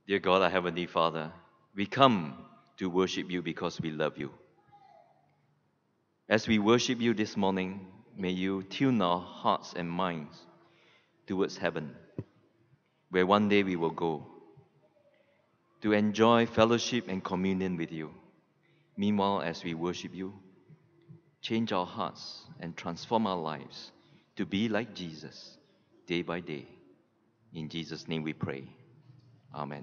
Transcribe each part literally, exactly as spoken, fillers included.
Dear God, our Heavenly Father, we come to worship you because we love you. As we worship you this morning, may you tune our hearts and minds towards heaven, where one day we will go, to enjoy fellowship and communion with you. Meanwhile, as we worship you, change our hearts and transform our lives to be like Jesus day by day. In Jesus' name we pray. Amen.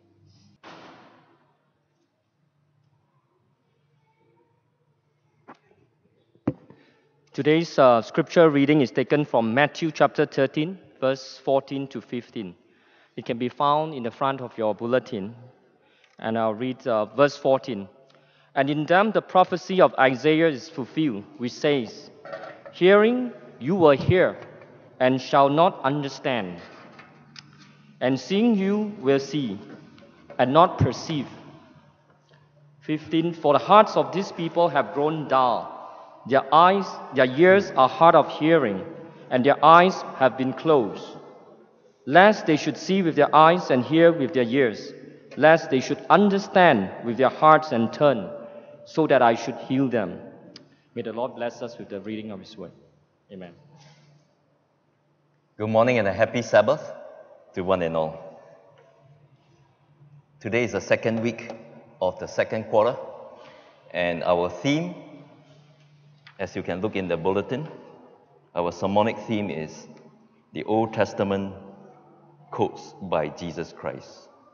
Today's uh, scripture reading is taken from Matthew chapter thirteen, verse fourteen to fifteen. It can be found in the front of your bulletin. And I'll read uh, verse fourteen. And in them the prophecy of Isaiah is fulfilled, which says, Hearing you will hear, and shall not understand. And seeing you will see, and not perceive. fifteen. For the hearts of these people have grown dull. Their eyes, their ears are hard of hearing, and their eyes have been closed. Lest they should see with their eyes and hear with their ears, lest they should understand with their hearts and turn, so that I should heal them. May the Lord bless us with the reading of His word. Amen. Good morning and a happy Sabbath to one and all. Today is the second week of the second quarter, and our theme, as you can look in the bulletin, our sermonic theme is the Old Testament quotes by Jesus Christ.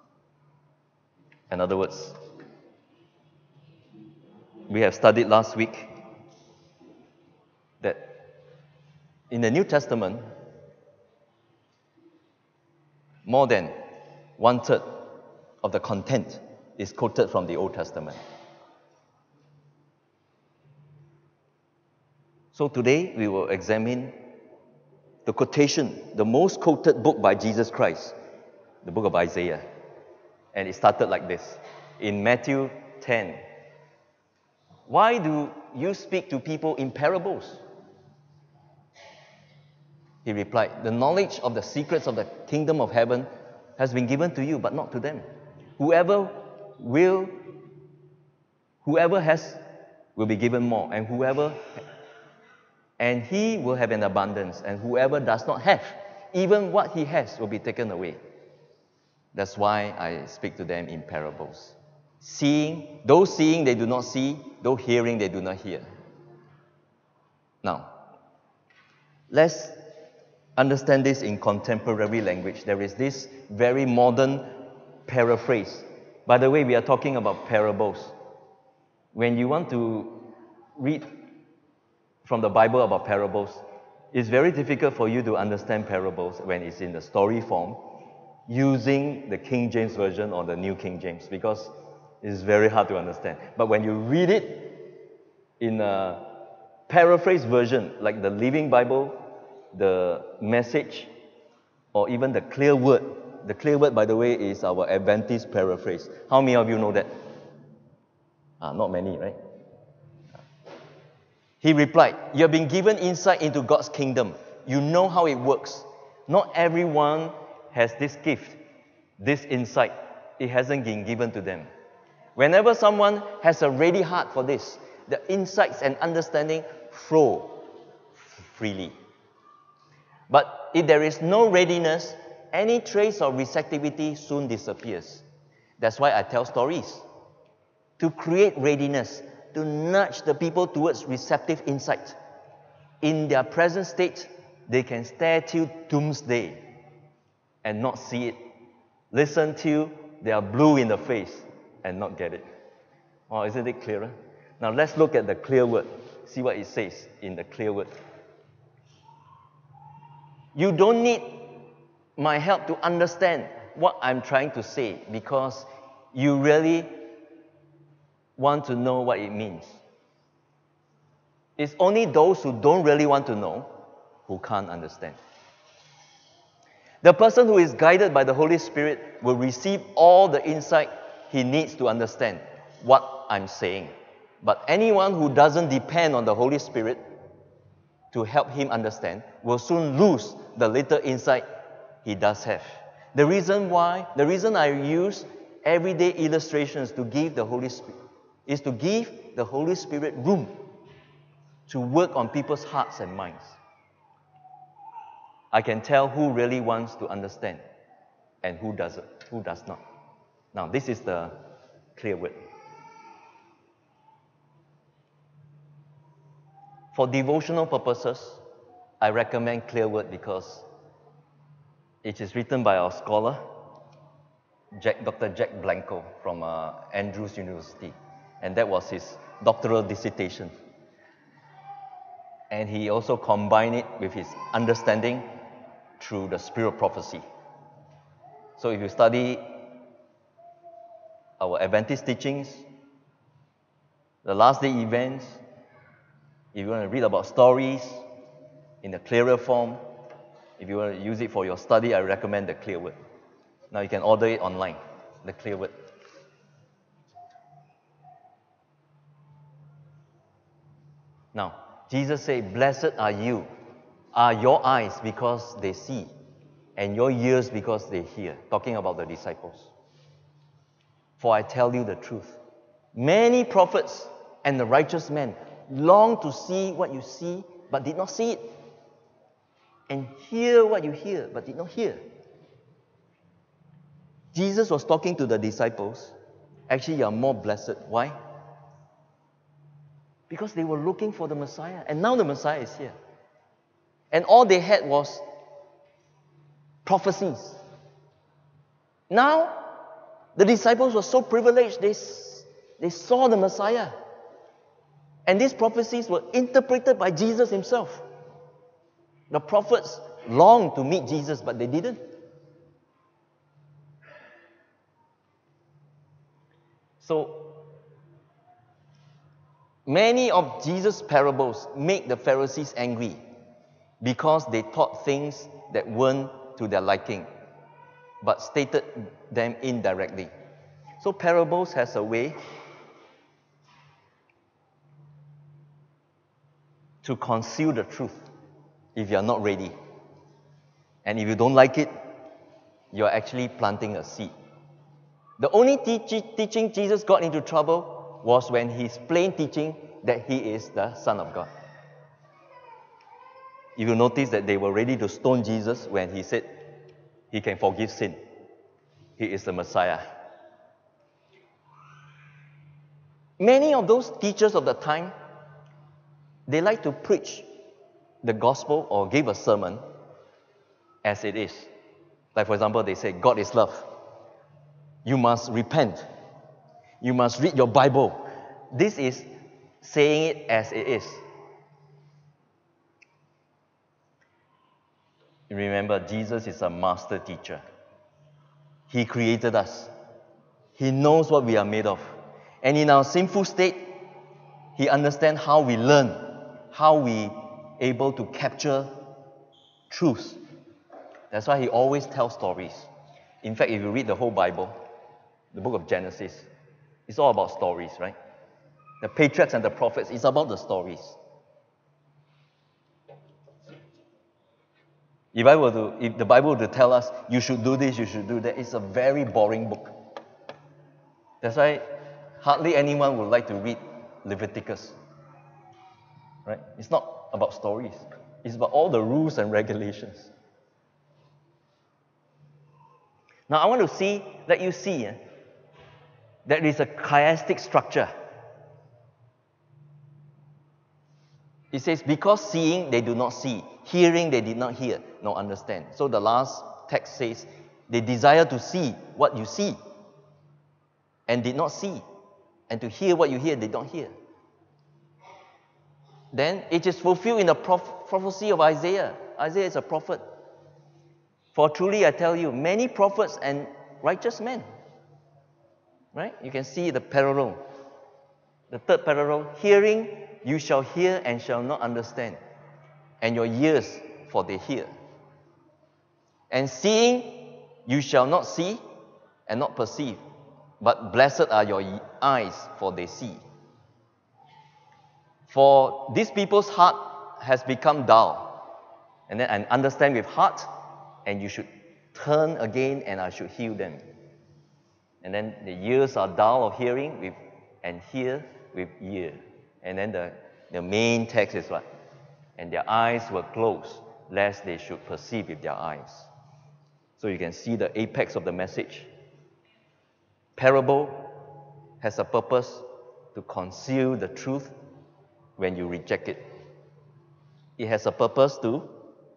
In other words, we have studied last week that in the New Testament, more than one third of the content is quoted from the Old Testament. So today we will examine the quotation, the most quoted book by Jesus Christ, the book of Isaiah. And it started like this, in Matthew ten. Why do you speak to people in parables? He replied, the knowledge of the secrets of the kingdom of heaven has been given to you, but not to them. Whoever will, whoever has will be given more, and whoever and he will have an abundance, and whoever does not have, even what he has will be taken away. That's why I speak to them in parables. Seeing, though seeing they do not see, though hearing they do not hear. Now, let's understand this in contemporary language. There is this very modern paraphrase. By the way, we are talking about parables. When you want to read from the Bible about parables, it's very difficult for you to understand parables when it's in the story form using the King James Version or the New King James, because it's very hard to understand. But when you read it in a paraphrased version, like the Living Bible, the Message, or even the Clear Word. The Clear Word, by the way, is our Adventist paraphrase. How many of you know that? Ah, not many, right? He replied, you have been given insight into God's kingdom. You know how it works. Not everyone has this gift, this insight. It hasn't been given to them. Whenever someone has a ready heart for this, the insights and understanding flow freely. But if there is no readiness, any trace of receptivity soon disappears. That's why I tell stories. To create readiness, to nudge the people towards receptive insight. In their present state, they can stare till doomsday and not see it. Listen till they are blue in the face and not get it. Oh, isn't it clearer? Now let's look at the Clear Word. See what it says in the Clear Word. You don't need my help to understand what I'm trying to say, because you really want to know what it means. It's only those who don't really want to know who can't understand. The person who is guided by the Holy Spirit will receive all the insight he needs to understand what I'm saying. But anyone who doesn't depend on the Holy Spirit to help him understand will soon lose the little insight he does have. The reason why, the reason I use everyday illustrations to give the Holy Spirit is to give the Holy Spirit room to work on people's hearts and minds. I can tell who really wants to understand and who doesn't, who does not. Now, this is the clear word. For devotional purposes, I recommend clear word because it is written by our scholar, Jack, Doctor Jack Blanco from uh, Andrews University. And that was his doctoral dissertation. And he also combined it with his understanding through the spirit of prophecy. So if you study our Adventist teachings, the last day events, if you want to read about stories in a clearer form, if you want to use it for your study, I recommend the clear word. Now you can order it online, the clear word. Now, Jesus said, blessed are you, are your eyes because they see, and your ears because they hear. Talking about the disciples. For I tell you the truth, many prophets and the righteous men long to see what you see, but did not see it, and hear what you hear, but did not hear. Jesus was talking to the disciples. Actually, you are more blessed. Why? Because they were looking for the Messiah, and now the Messiah is here. And all they had was prophecies. Now, the disciples were so privileged, they, they saw the Messiah. And these prophecies were interpreted by Jesus himself. The prophets longed to meet Jesus, but they didn't. So, many of Jesus' parables make the Pharisees angry because they taught things that weren't to their liking, but stated them indirectly. So parables has a way to conceal the truth if you are not ready. And if you don't like it, you're actually planting a seed. The only teach- teaching Jesus got into trouble was when he's plain teaching that he is the Son of God. If you notice that they were ready to stone Jesus when he said he can forgive sin. He is the Messiah. Many of those teachers of the time, they like to preach the gospel or give a sermon as it is. Like for example, they say, God is love. You must repent. You must read your Bible. This is saying it as it is. Remember, Jesus is a master teacher. He created us. He knows what we are made of. And in our sinful state, he understands how we learn, how we able to capture truths. That's why he always tells stories. In fact, if you read the whole Bible, the book of Genesis, it's all about stories, right? The patriarchs and the prophets, it's about the stories. If I were to, if the Bible were to tell us, you should do this, you should do that, it's a very boring book. That's why hardly anyone would like to read Leviticus. Right? It's not about stories. It's about all the rules and regulations. Now I want to see, let you see, eh, there is a chiastic structure. It says, because seeing, they do not see. Hearing, they did not hear, nor understand. So the last text says, they desire to see what you see, and did not see. And to hear what you hear, they don't hear. Then it is fulfilled in the proph- prophecy of Isaiah. Isaiah is a prophet. For truly I tell you, many prophets and righteous men. Right? You can see the parallel. The third parallel, hearing, you shall hear and shall not understand. And your ears, for they hear. And seeing, you shall not see and not perceive. But blessed are your eyes, for they see. For these people's heart has become dull. And then and understand with heart, and you should turn again and I should heal them. And then the ears are dull of hearing with, and hear with ear. And then the, the main text is what? And their eyes were closed, lest they should perceive with their eyes. So you can see the apex of the message. Parable has a purpose to conceal the truth when you reject it. It has a purpose to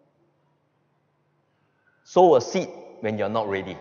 sow a seed when you're not ready.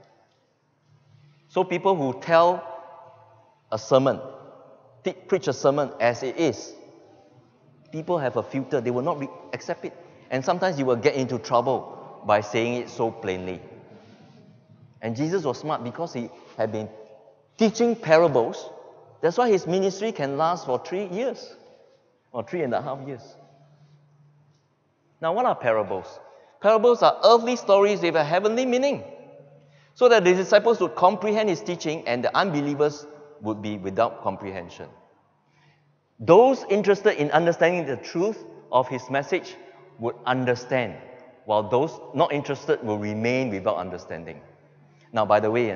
So people who tell a sermon, te- preach a sermon as it is, people have a filter. They will not re- accept it. And sometimes you will get into trouble by saying it so plainly. And Jesus was smart because he had been teaching parables. That's why his ministry can last for three years or three and a half years. Now, what are parables? Parables are earthly stories with a heavenly meaning, so that the disciples would comprehend his teaching and the unbelievers would be without comprehension. Those interested in understanding the truth of his message would understand, while those not interested will remain without understanding. Now, by the way,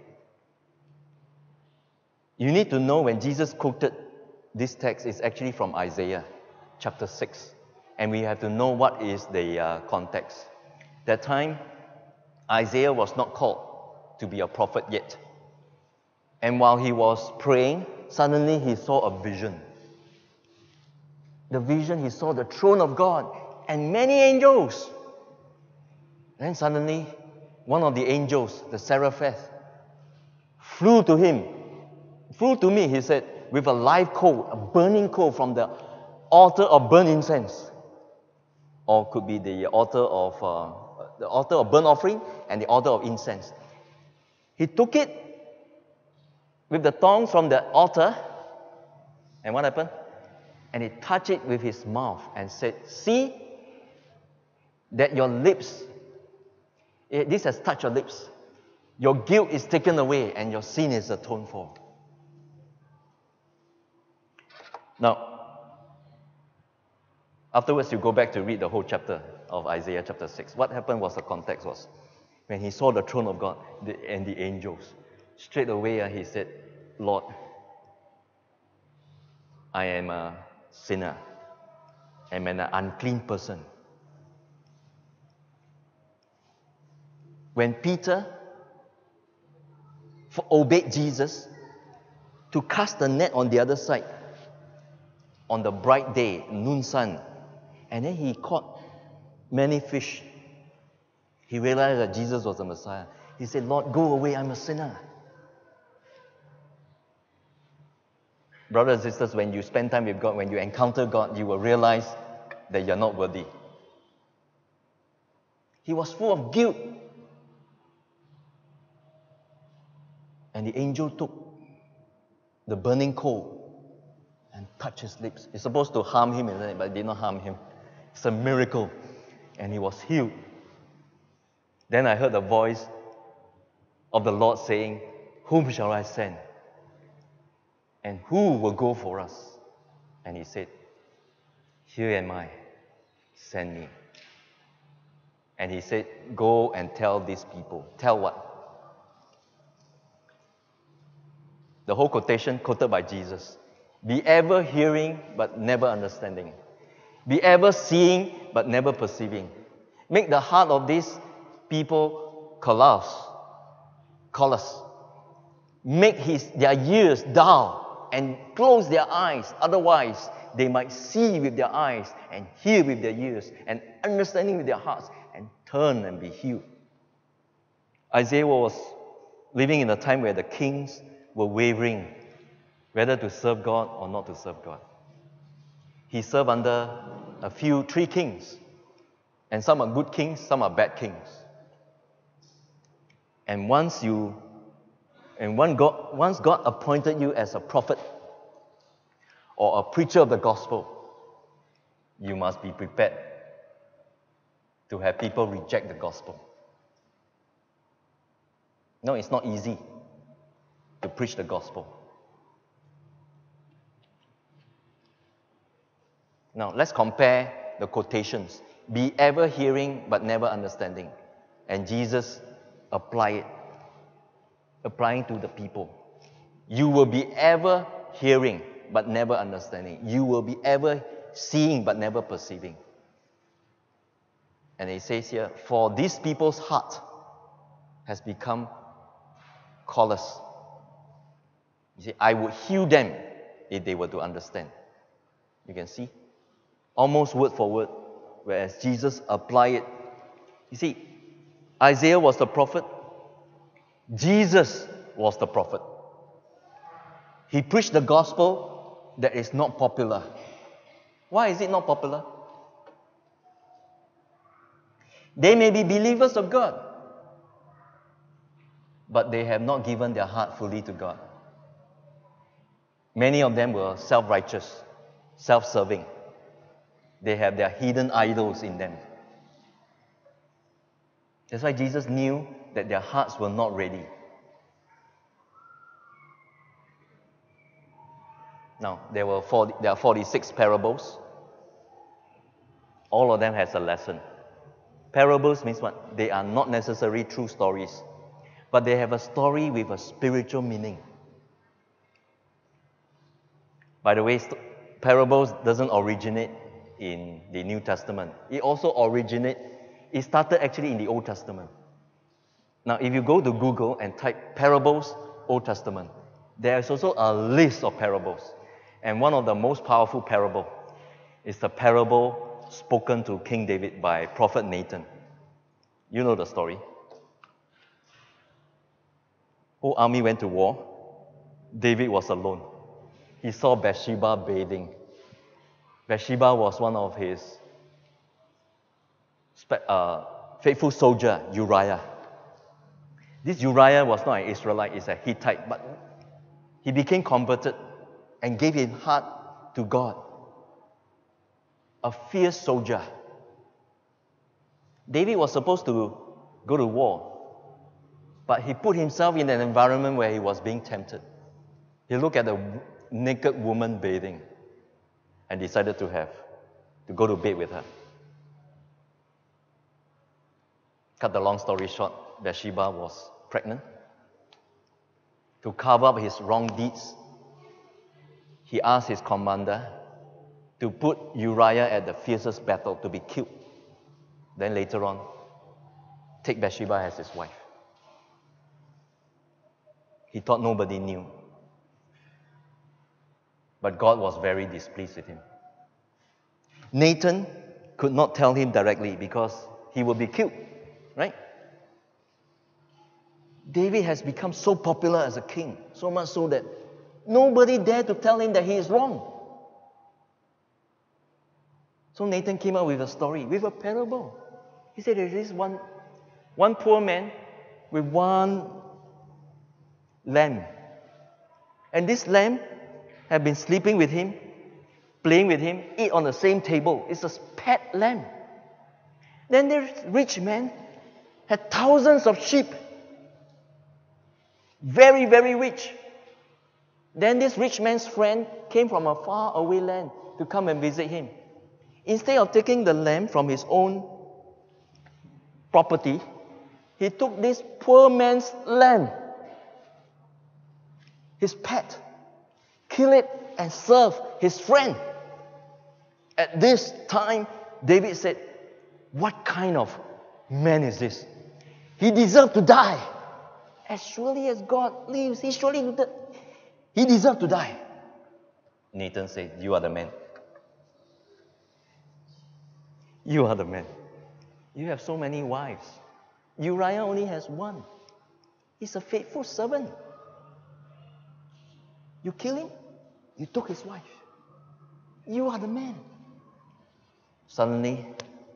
you need to know when Jesus quoted this text, it's actually from Isaiah chapter six. And we have to know what is the uh, context. That time, Isaiah was not called to be a prophet yet. And while he was praying, suddenly he saw a vision. The vision, he saw the throne of God and many angels. Then suddenly, one of the angels, the seraphim, flew to him. Flew to me, he said, with a live coal, a burning coal from the altar of burnt incense. Or could be the altar of uh, the altar of burnt offering and the altar of incense. He took it with the tongs from the altar, and what happened? And he touched it with his mouth and said, "See that your lips, eh, this has touched your lips. Your guilt is taken away and your sin is atoned for." Now, afterwards, you go back to read the whole chapter of Isaiah chapter six. What happened was the context was when he saw the throne of God the, and the angels. Straight away, uh, he said, "Lord, I am a sinner. I am an unclean person." When Peter obeyed Jesus to cast the net on the other side on the bright day, noon sun, and then he caught many fish, he realized that Jesus was the Messiah. He said, "Lord, go away, I'm a sinner." Brothers and sisters, when you spend time with God, when you encounter God, you will realize that you're not worthy. He was full of guilt. And the angel took the burning coal and touched his lips. It's supposed to harm him, isn't it? But it did not harm him. It's a miracle. And he was healed. Then I heard the voice of the Lord saying, "Whom shall I send? And who will go for us?" And he said, "Here am I, send me." And he said, "Go and tell these people." Tell what? The whole quotation quoted by Jesus. Be ever hearing, but never understanding. Be ever seeing, but never perceiving. Make the heart of these people callous. Callous. Make his, their ears dull and close their eyes. Otherwise, they might see with their eyes and hear with their ears and understanding with their hearts and turn and be healed. Isaiah was living in a time where the kings were wavering whether to serve God or not to serve God. He served under a few, three kings. And some are good kings, some are bad kings. And once you, and one God, once God appointed you as a prophet or a preacher of the gospel, you must be prepared to have people reject the gospel. No, it's not easy to preach the gospel. Now, let's compare the quotations. Be ever hearing, but never understanding. And Jesus applied it, applying to the people. You will be ever hearing, but never understanding. You will be ever seeing, but never perceiving. And it says here, for these people's heart has become callous. You see, I would heal them if they were to understand. You can see, almost word for word, whereas Jesus applied it. You see, Isaiah was the prophet. Jesus was the prophet. He preached the gospel that is not popular. Why is it not popular? They may be believers of God, but they have not given their heart fully to God. Many of them were self-righteous, self-serving. They have their hidden idols in them. That's why Jesus knew that their hearts were not ready. Now, there were forty, there are forty-six parables. All of them has a lesson. Parables means what? They are not necessarily true stories, but they have a story with a spiritual meaning. By the way, st- parables doesn't originate in the New Testament. It also originated, it started actually in the Old Testament. Now, if you go to Google and type parables, Old Testament, there is also a list of parables. And one of the most powerful parable is the parable spoken to King David by Prophet Nathan. You know the story. Whole army went to war. David was alone. He saw Bathsheba bathing. Bathsheba was one of his uh, faithful soldier, Uriah. This Uriah was not an Israelite, he's a Hittite, but he became converted and gave his heart to God. A fierce soldier. David was supposed to go to war, but he put himself in an environment where he was being tempted. He looked at a naked woman bathing and decided to have, to go to bed with her. Cut the long story short, Bathsheba was pregnant. To cover up his wrong deeds, he asked his commander to put Uriah at the fiercest battle to be killed. Then later on, take Bathsheba as his wife. He thought nobody knew. But God was very displeased with him. Nathan could not tell him directly because he would be killed, right? David has become so popular as a king, so much so that nobody dared to tell him that he is wrong. So Nathan came up with a story, with a parable. He said there is one, one poor man with one lamb. And this lamb had been sleeping with him, playing with him, eat on the same table. It's a pet lamb. Then this rich man had thousands of sheep. Very, very rich. Then this rich man's friend came from a far away land to come and visit him. Instead of taking the lamb from his own property, he took this poor man's lamb, his pet, killed it and served his friend. At this time, David said, what kind of man is this? He deserved to die. As surely as God lives, he surely he deserved to die. Nathan said, you are the man. You are the man. You have so many wives. Uriah only has one. He's a faithful servant. You kill him, you took his wife. You are the man. Suddenly,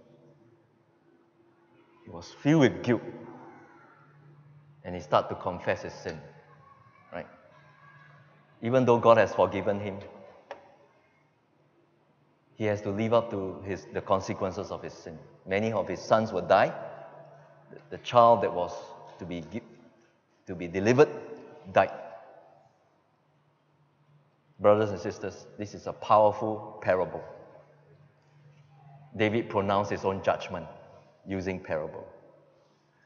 he was filled with guilt. And he started to confess his sin. Right? Even though God has forgiven him, he has to live up to his, the consequences of his sin. Many of his sons will die. The, the child that was to be, to be delivered died. Brothers and sisters, this is a powerful parable. David pronounced his own judgment using parable.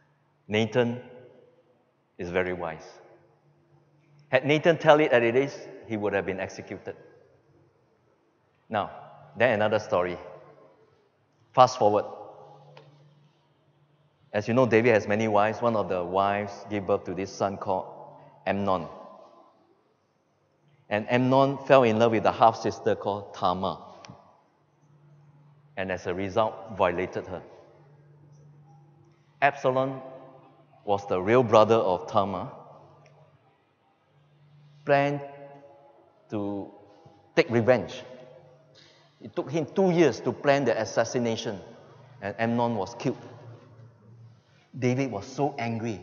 Nathan is very wise. Had Nathan tell it as it is, he would have been executed. Now, then another story. Fast forward. As you know, David has many wives. One of the wives gave birth to this son called Amnon. And Amnon fell in love with a half-sister called Tamar. And as a result, violated her. Absalom was the real brother of Tamar. Planned to take revenge. It took him two years to plan the assassination, and Amnon was killed. David was so angry.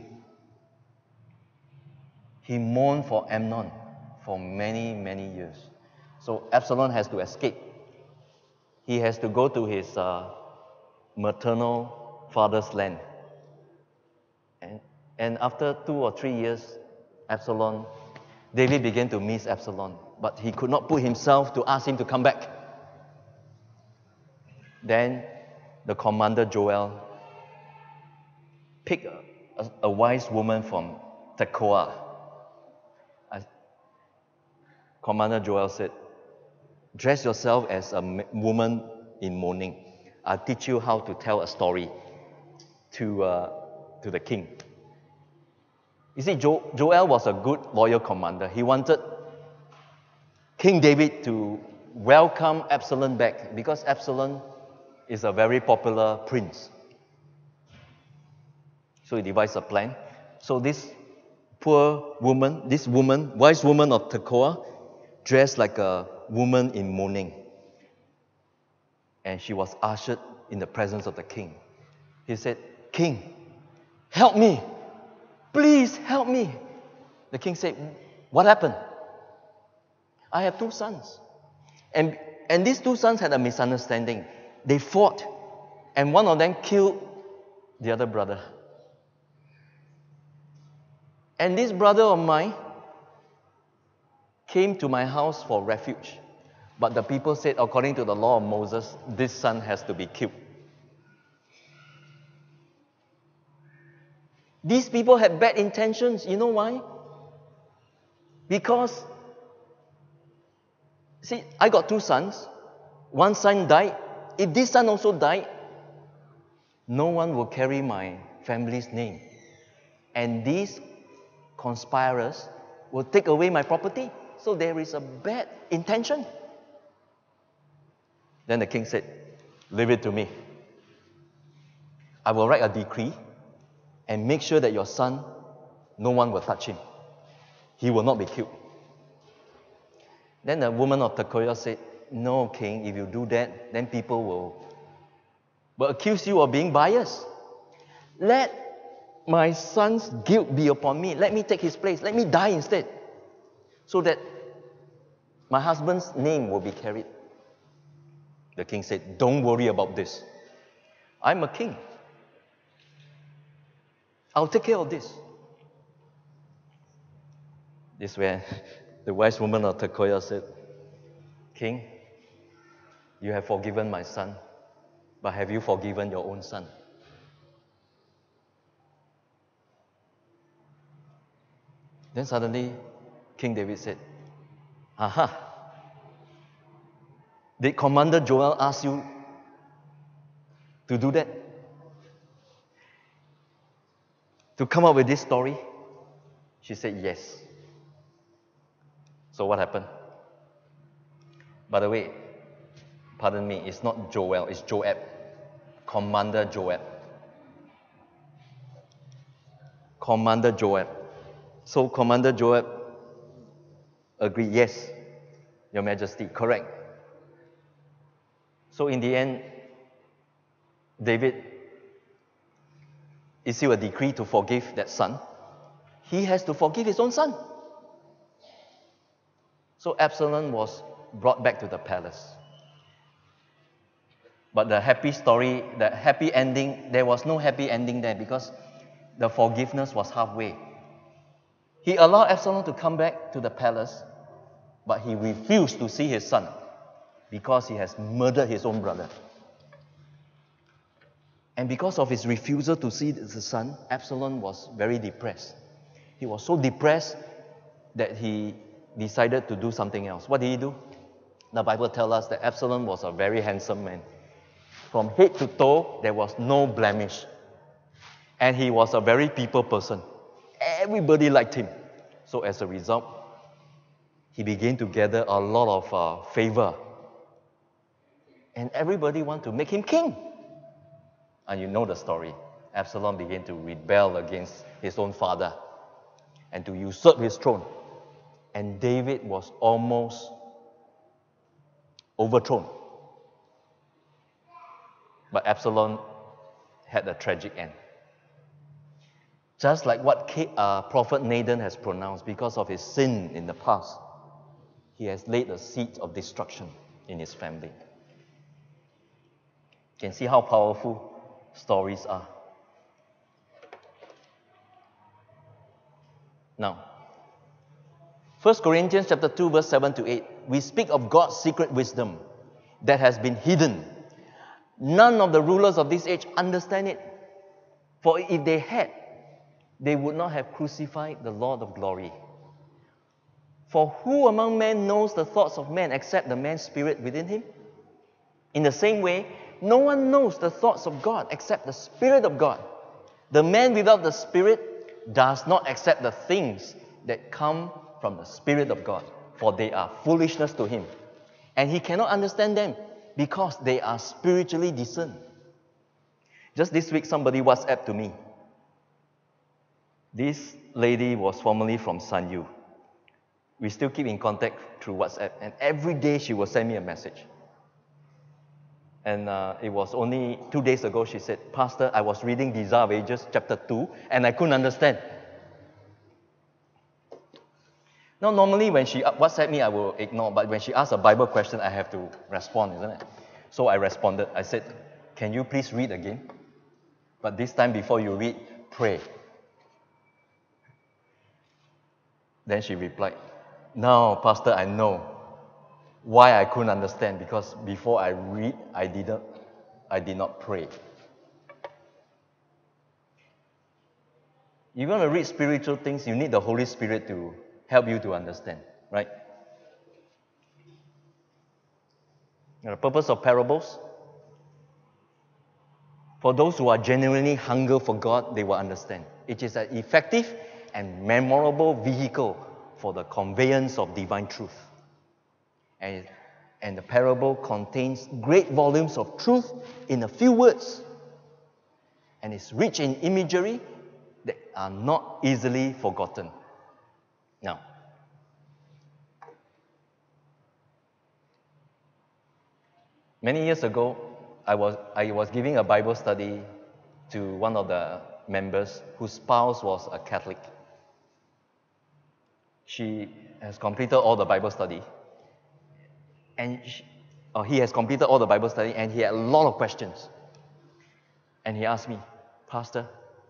He mourned for Amnon for many, many years. So Absalom has to escape. He has to go to his uh, maternal father's land. And, and after two or three years, Absalom, David began to miss Absalom, but he could not put himself to ask him to come back. Then the commander Joel picked a, a, a wise woman from Tekoa. I, Commander Joel said, dress yourself as a m- woman in mourning. I'll teach you how to tell a story to, uh, to the king. You see, jo- Joel was a good, loyal commander. He wanted King David to welcome Absalom back because Absalom is a very popular prince. So he devised a plan. So this poor woman, this woman, wise woman of Tekoa, dressed like a woman in mourning. And she was ushered in the presence of the king. He said, King, help me. Please help me. The king said, what happened? I have two sons. And, and these two sons had a misunderstanding. They fought, and one of them killed the other brother. And this brother of mine came to my house for refuge. But the people said, according to the law of Moses, this son has to be killed. These people had bad intentions. You know why? Because, see, I got two sons. One son died. If this son also died, no one will carry my family's name. And these conspirators will take away my property. So there is a bad intention. Then the king said, leave it to me. I will write a decree and make sure that your son, no one will touch him. He will not be killed. Then the woman of Tekoa said, no, king, if you do that, then people will, will accuse you of being biased. Let my son's guilt be upon me. Let me take his place. Let me die instead. So that my husband's name will be carried. The king said, don't worry about this. I'm a king. I'll take care of this. This is where the wise woman of Tekoa said, King, you have forgiven my son, but have you forgiven your own son? Then suddenly, King David said, aha, did Commander Joel ask you to do that? To come up with this story? She said, yes. So what happened? By the way, pardon me, it's not Joel, it's Joab. Commander Joab. Commander Joab. So Commander Joab agreed, yes, Your Majesty, correct. So in the end, David issued a decree to forgive that son. He has to forgive his own son. So Absalom was brought back to the palace. But the happy story, the happy ending, there was no happy ending there because the forgiveness was halfway. He allowed Absalom to come back to the palace, but he refused to see his son because he has murdered his own brother. And because of his refusal to see the son, Absalom was very depressed. He was so depressed that he decided to do something else. What did he do? The Bible tells us that Absalom was a very handsome man. From head to toe, there was no blemish. And he was a very people person. Everybody liked him. So as a result, he began to gather a lot of uh, favor. And everybody wanted to make him king. And you know the story. Absalom began to rebel against his own father and to usurp his throne. And David was almost overthrown. But Absalom had a tragic end. Just like what uh, Prophet Nathan has pronounced, because of his sin in the past, he has laid a seed of destruction in his family. You can see how powerful stories are. Now, First Corinthians chapter two, verse seven to eight, we speak of God's secret wisdom that has been hidden. None of the rulers of this age understand it. For if they had, they would not have crucified the Lord of glory. For who among men knows the thoughts of man except the man's spirit within him? In the same way, no one knows the thoughts of God except the Spirit of God. The man without the Spirit does not accept the things that come from the Spirit of God, for they are foolishness to him. And he cannot understand them because they are spiritually discerned. Just this week, somebody WhatsApped to me. This lady was formerly from Sanyu. We still keep in contact through WhatsApp, and every day she will send me a message. And uh, it was only two days ago she said, Pastor, I was reading Desire of Ages, chapter two, and I couldn't understand. Now, normally when she WhatsApp me, I will ignore, but when she asks a Bible question, I have to respond, isn't it? So I responded. I said, can you please read again? But this time, before you read, pray. Then she replied, now, Pastor, I know why I couldn't understand, because before I read, I didn't, I did not pray. You're going to read spiritual things, you need the Holy Spirit to help you to understand, right? And the purpose of parables, for those who are genuinely hunger for God, they will understand. It is an effective and memorable vehicle for the conveyance of divine truth. And, and the parable contains great volumes of truth in a few words. And it's rich in imagery that are not easily forgotten. Now, many years ago, I was, I was giving a Bible study to one of the members whose spouse was a Catholic. She has completed all the Bible study. And she, or he has completed all the Bible study, and he had a lot of questions. And he asked me, Pastor,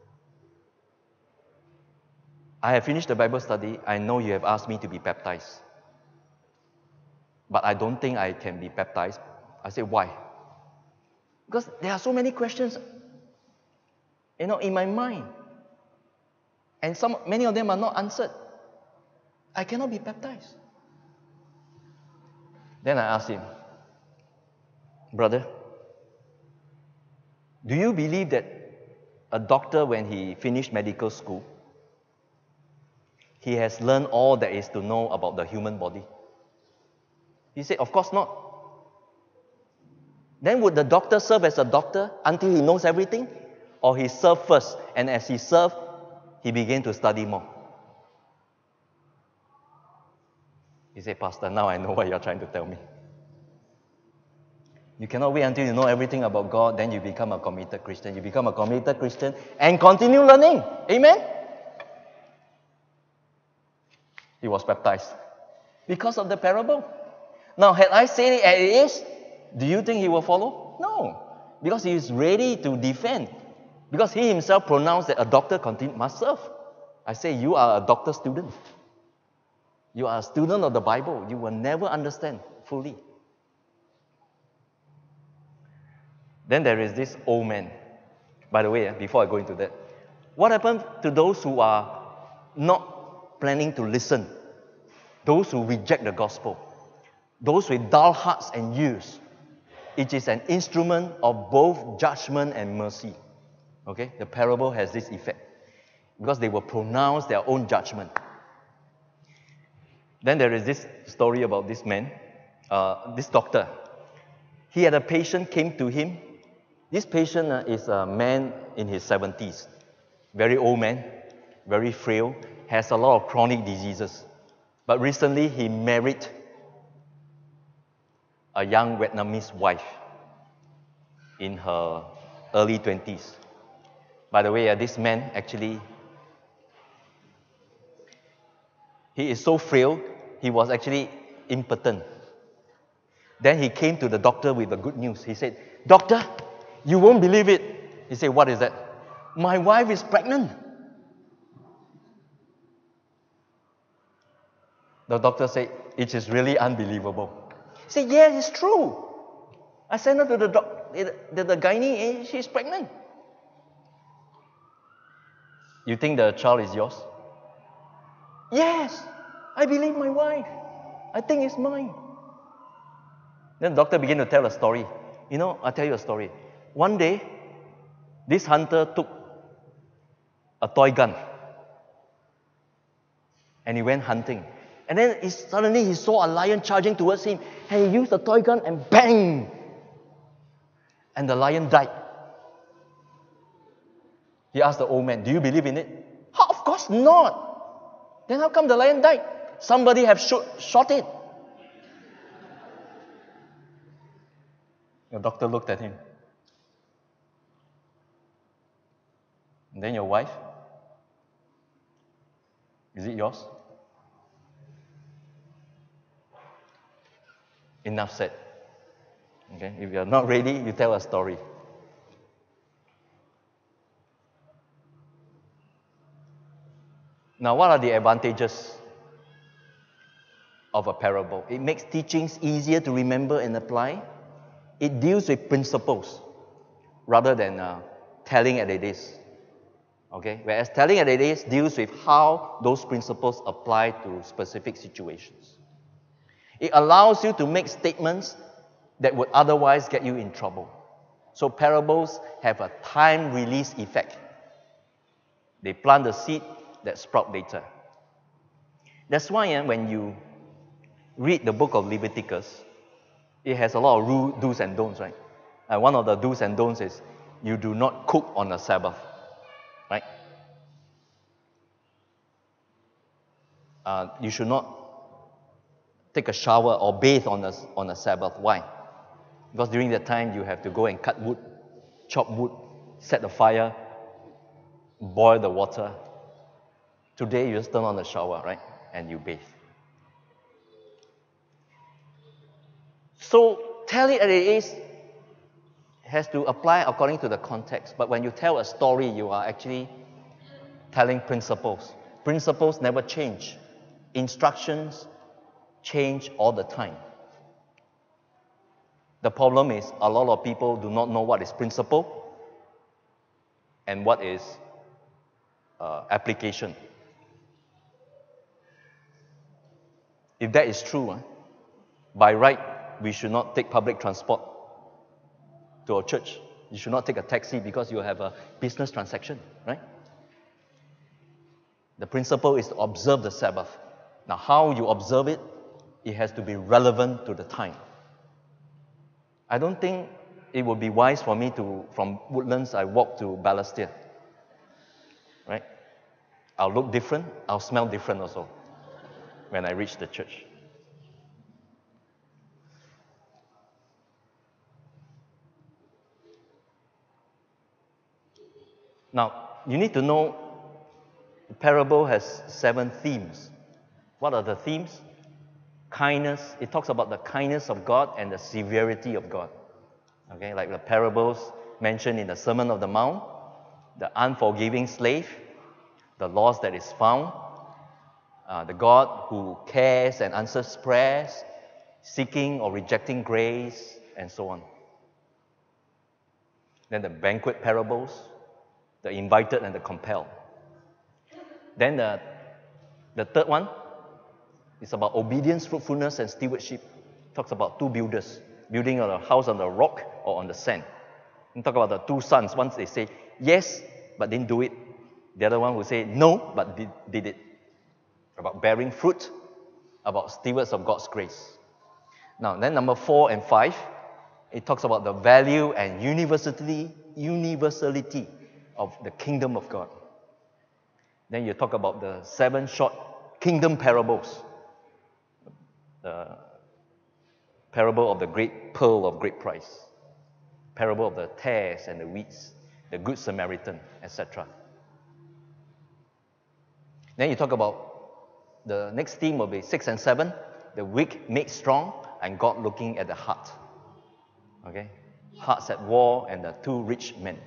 I have finished the Bible study. I know you have asked me to be baptized. But I don't think I can be baptized. I said, why? Because there are so many questions, you know, in my mind. And some, many of them are not answered. I cannot be baptized. Then I asked him, brother, do you believe that a doctor, when he finished medical school, he has learned all there is to know about the human body? He said, of course not. Then would the doctor serve as a doctor until he knows everything? Or he served first, and as he served, he began to study more? He said, Pastor, now I know what you're trying to tell me. You cannot wait until you know everything about God, then you become a committed Christian. You become a committed Christian and continue learning. Amen? He was baptized because of the parable. Now, had I said it as it is, do you think he will follow? No. Because he is ready to defend. Because he himself pronounced that a doctor continue, must serve. I say, you are a doctor student. You are a student of the Bible. You will never understand fully. Then there is this old man. By the way, eh, before I go into that, what happened to those who are not planning to listen? Those who reject the gospel? Those with dull hearts and ears? It is an instrument of both judgment and mercy. Okay? The parable has this effect. Because they will pronounce their own judgment. Then there is this story about this man, uh, this doctor. He had a patient came to him. This patient uh, is a man in his seventies. Very old man, very frail, has a lot of chronic diseases. But recently he married a young Vietnamese wife in her early twenties. By the way, uh, this man actually, he is so frail, he was actually impotent. Then he came to the doctor with the good news. He said, "Doctor, you won't believe it." He said, "What is that?" "My wife is pregnant." The doctor said, "It is really unbelievable." He said, "Yes, it's true. I sent her to the, doc- the, the gynae and she's pregnant." "You think the child is yours?" "Yes, I believe my wife. I think it's mine." Then the doctor began to tell a story. You know, I'll tell you a story. One day, this hunter took a toy gun and he went hunting. And then he, suddenly he saw a lion charging towards him, and he used the toy gun and bang! And the lion died. He asked the old man, "Do you believe in it?" "How, of course not. Then how come the lion died?" "Somebody have shot, shot it." The doctor looked at him. "And then your wife? Is it yours?" Enough said. Okay? If you're not ready, you tell a story. Now, what are the advantages of a parable? It makes teachings easier to remember and apply. It deals with principles rather than uh, telling as it is. Okay? Whereas telling as it is deals with how those principles apply to specific situations. It allows you to make statements that would otherwise get you in trouble. So parables have a time release effect. They plant the seed that sprout later. That's why uh, when you read the book of Leviticus, it has a lot of rule, do's and don'ts, right? And one of the do's and don'ts is you do not cook on the Sabbath, right? Uh, you should not take a shower or bathe on a, on a Sabbath. Why? Because during that time you have to go and cut wood, chop wood, set the fire, boil the water. Today you just turn on the shower, right? And you bathe. So tell it as it is has to apply according to the context. But when you tell a story, you are actually telling principles. Principles never change. Instructions change all the time. The problem is a lot of people do not know what is principle and what is uh, application. If that is true, uh, by right, we should not take public transport to our church. You should not take a taxi because you have a business transaction, right? The principle is to observe the Sabbath. Now, how you observe it, it has to be relevant to the time. I don't think it would be wise for me to, from Woodlands, I walk to Balestier, right? I'll look different, I'll smell different also when I reach the church. Now, you need to know the parable has seven themes. What are the themes? Kindness. It talks about the kindness of God and the severity of God. Okay, like the parables mentioned in the Sermon of the Mount, the unforgiving slave, the lost that is found, uh, the God who cares and answers prayers, seeking or rejecting grace, and so on. Then the banquet parables, the invited and the compelled. Then the, the third one is about obedience, fruitfulness, and stewardship. It talks about two builders building a house on the rock or on the sand. And talk about the two sons. Once they say yes, but didn't do it. The other one will say no, but did, did it. About bearing fruit, about stewards of God's grace. Now, then number four and five, it talks about the value and universality, universality of the kingdom of God. Then you talk about the seven short kingdom parables. The parable of the great pearl of great price. Parable of the tares and the weeds, the good Samaritan, et cetera. Then you talk about the next theme will be six and seven, the weak made strong, and God looking at the heart. Okay? Hearts at war and the two rich men.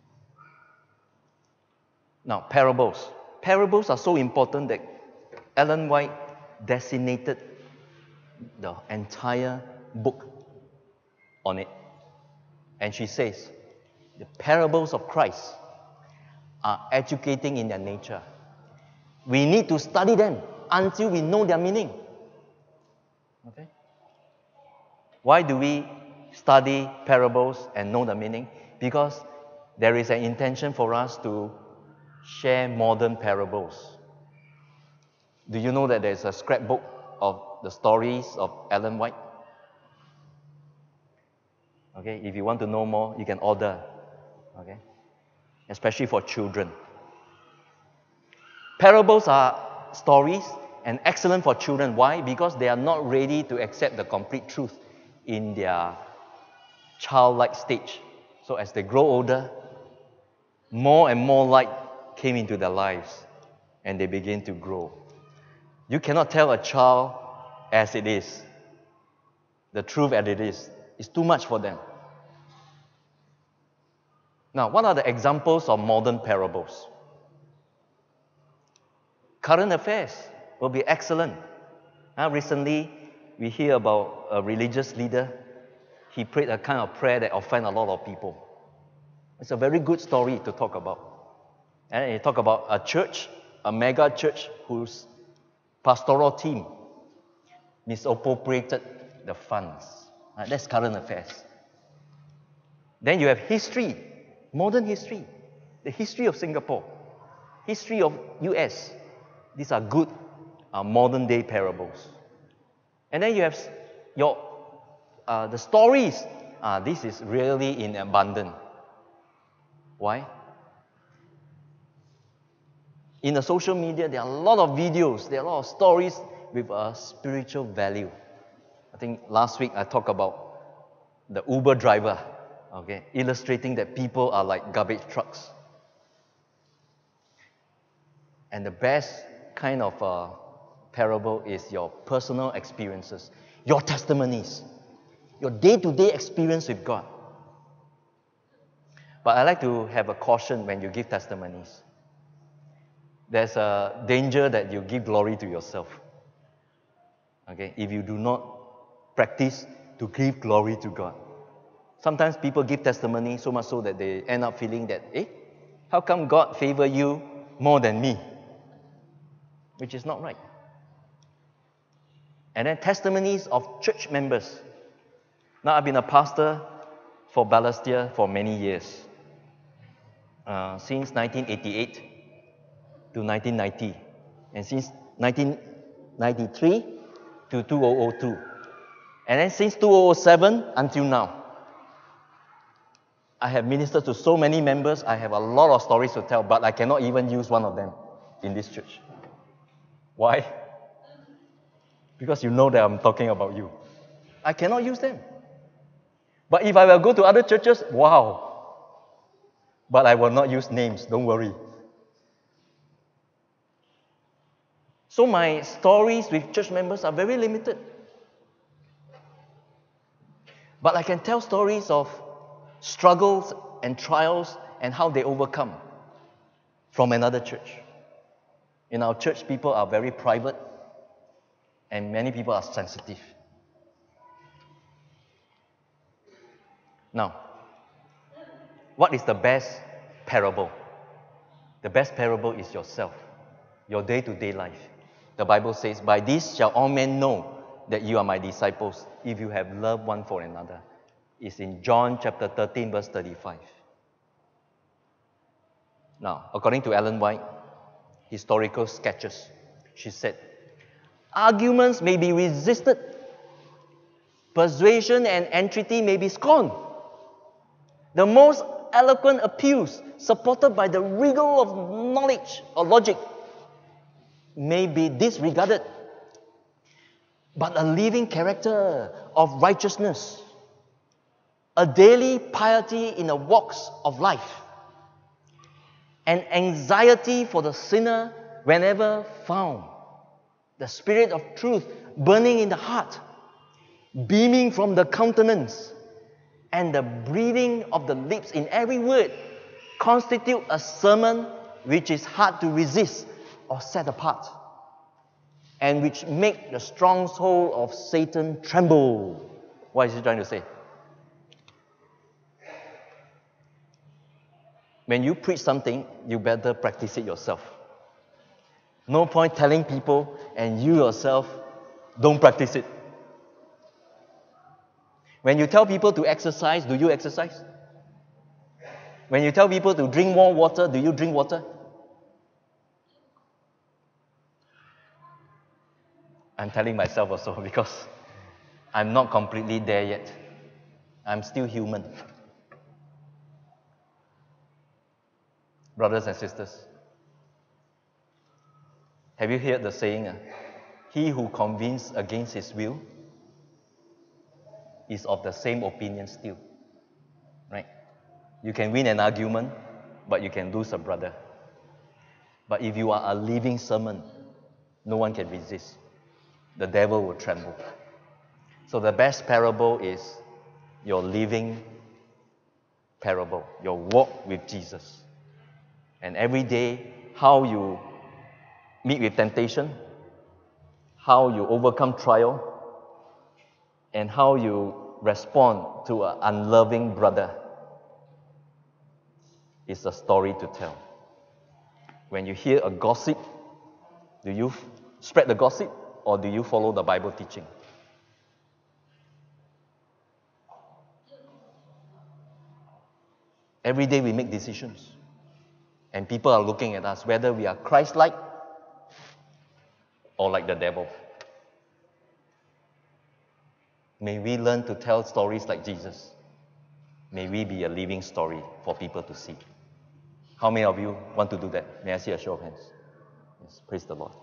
Now, parables. Parables are so important that Ellen White designated the entire book on it. And she says, the parables of Christ are educating in their nature. We need to study them until we know their meaning. Okay? Why do we study parables and know the meaning? Because there is an intention for us to share modern parables. Do you know that there's a scrapbook of the stories of Ellen White? Okay, if you want to know more, you can order. Okay, especially for children. Parables are stories and excellent for children. Why? Because they are not ready to accept the complete truth in their childlike stage. So as they grow older, more and more light came into their lives and they begin to grow. You cannot tell a child as it is, the truth as it is. It's too much for them. Now, what are the examples of modern parables? Current affairs will be excellent. Uh, recently, we hear about a religious leader. He prayed a kind of prayer that offended a lot of people. It's a very good story to talk about. And he talk about a church, a mega church, whose pastoral team misappropriated the funds. Uh, that's current affairs. Then you have history, modern history, the history of Singapore, history of U S. These are good uh, modern day parables. And then you have your uh, the stories. Uh, this is really in abundance. Why? In the social media, there are a lot of videos, there are a lot of stories with a spiritual value. I think last week I talked about the Uber driver, okay, illustrating that people are like garbage trucks. And the best kind of uh, parable is your personal experiences, your testimonies, your day-to-day experience with God. But I like to have a caution when you give testimonies. There's a danger that you give glory to yourself. Okay, if you do not practice to give glory to God. Sometimes people give testimony so much so that they end up feeling that, eh, how come God favor you more than me? Which is not right. And then testimonies of church members. Now, I've been a pastor for Balestier for many years. Uh, since nineteen eighty-eight to nineteen ninety. And since nineteen ninety-three to two thousand two. And then since two thousand seven until now. I have ministered to so many members. I have a lot of stories to tell, but I cannot even use one of them in this church. Why? Because you know that I'm talking about you. I cannot use them. But if I will go to other churches, wow. But I will not use names, don't worry. So my stories with church members are very limited. But I can tell stories of struggles and trials and how they overcome from another church. In our church, people are very private and many people are sensitive. Now, what is the best parable? The best parable is yourself, your day-to-day life. The Bible says, by this shall all men know that you are my disciples, if you have love one for another. It's in John chapter thirteen, verse thirty-five. Now, according to Ellen White, historical sketches, she said, arguments may be resisted, persuasion and entreaty may be scorned. The most eloquent appeals, supported by the rigor of knowledge or logic, may be disregarded. But a living character of righteousness, a daily piety in the walks of life, an anxiety for the sinner whenever found, the spirit of truth burning in the heart, beaming from the countenance, and the breathing of the lips in every word constitute a sermon which is hard to resist or set apart, and which make the stronghold of Satan tremble. What is he trying to say? When you preach something, you better practice it yourself. No point telling people and you yourself don't practice it. When you tell people to exercise, do you exercise? When you tell people to drink more water, do you drink water? I'm telling myself also because I'm not completely there yet. I'm still human. Brothers and sisters, have you heard the saying, uh, he who convinces against his will is of the same opinion still, right? You can win an argument, but you can lose a brother. But if you are a living sermon, no one can resist. The devil will tremble. So the best parable is your living parable, your walk with Jesus. And every day, how you meet with temptation, how you overcome trial, and how you respond to an unloving brother is a story to tell. When you hear a gossip, do you spread the gossip or do you follow the Bible teaching? Every day we make decisions. And people are looking at us whether we are Christ-like or like the devil. May we learn to tell stories like Jesus. May we be a living story for people to see. How many of you want to do that? May I see a show of hands? Yes, praise the Lord.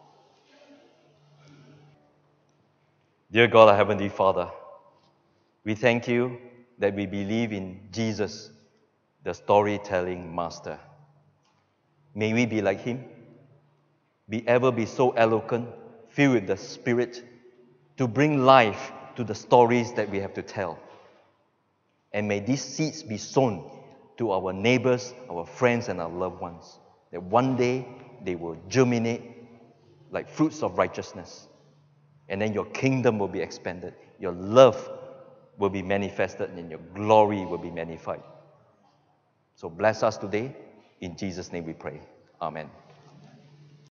Dear God, our Heavenly Father, we thank you that we believe in Jesus, the storytelling master. May we be like him, be ever be so eloquent, filled with the Spirit, to bring life to the stories that we have to tell. And may these seeds be sown to our neighbors, our friends, and our loved ones, that one day they will germinate like fruits of righteousness. And then your kingdom will be expanded, your love will be manifested, and your glory will be magnified. So bless us today. In Jesus' name we pray. Amen.